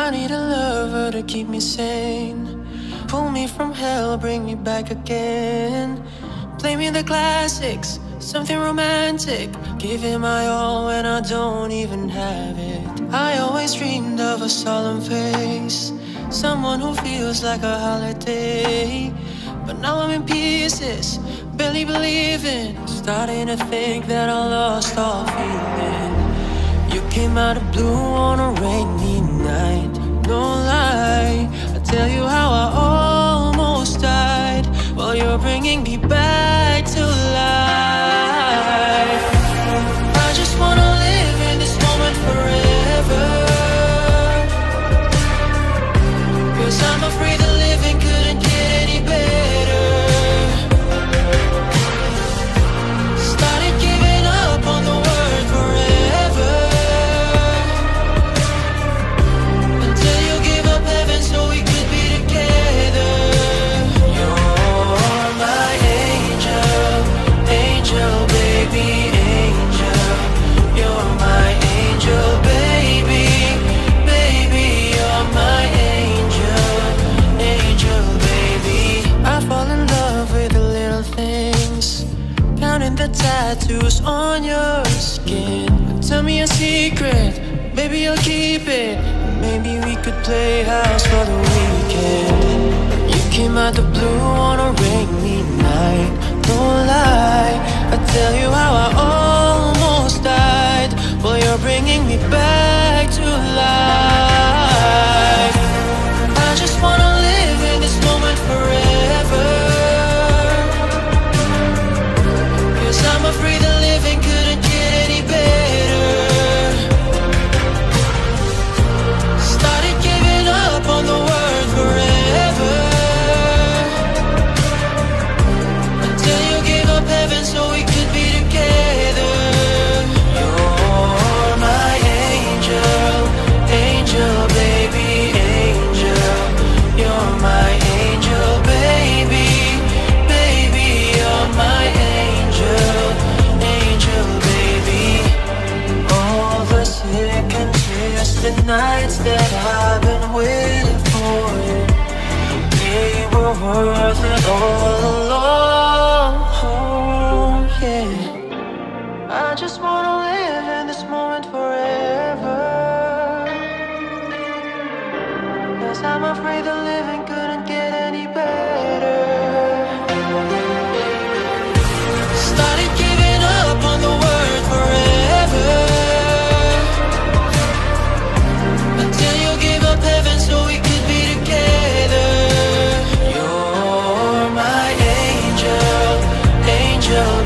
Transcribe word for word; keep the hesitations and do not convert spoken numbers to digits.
I need a lover to keep me sane, pull me from hell, bring me back again. Play me the classics, something romantic, give it my all when I don't even have it. I always dreamed of a solemn face, someone who feels like a holiday. But now I'm in pieces, barely believing, starting to think that I lost all feeling. You came out of blue on a rainy night, no lie, I tell you how I almost died, while you're bringing me back to life. I just wanna live in this moment forever, 'cause I'm afraid the living couldn't get any better. Started giving up on the word forever, until you give up heaven so we could be together. You're my angel, angel, baby, angel. You're my angel, baby, baby, you're my angel, angel, baby. I fall in love with the little things, counting the tattoos on your skin. Tell me a secret, baby, I'll keep it. Maybe we could play house for the weekend. You came out the blue on a rainy night, no lie, I tell you how I almost died, while you're bringing me back to life. I just wanna live in this moment forever, 'cause I'm afraid the living couldn't get any better. Started giving up on the word forever, until you gave up heaven so we could be together. You're my angel, angel, baby, angel. You're my angel, baby, baby, you're my angel, angel, baby. All the sick and twisted nights that I've been waiting for you, they were worth it all along. Oh, yeah. I just wanna live in this moment forever, 'cause I'm afraid the living couldn't get any better. Started giving up on the word forever, until you gave up heaven so we could be together. You're my angel, angel,